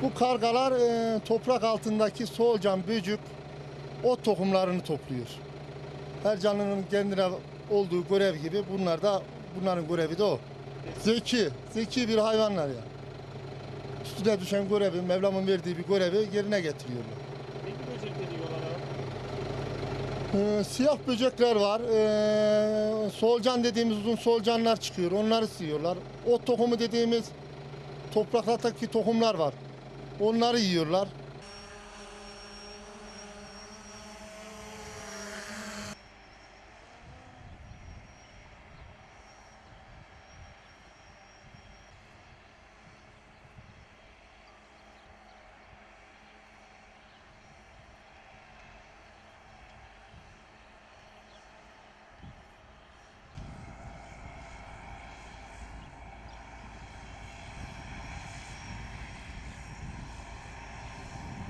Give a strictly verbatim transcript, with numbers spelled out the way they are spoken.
Bu kargalar e, toprak altındaki solucan, böcek, ot tohumlarını topluyor. Her canlının kendine olduğu görev gibi bunlar da bunların görevi de o. Zeki, zeki bir hayvanlar ya. Üstüne düşen görevi, Mevlam'ın verdiği bir görevi yerine getiriyorlar. Peki böcekleri yiyorlar abi? Ee, siyah böcekler var. Ee, solucan dediğimiz uzun solucanlar çıkıyor. Onları yiyorlar. Ot tohumu dediğimiz topraklardaki tohumlar var. Onları yiyorlar.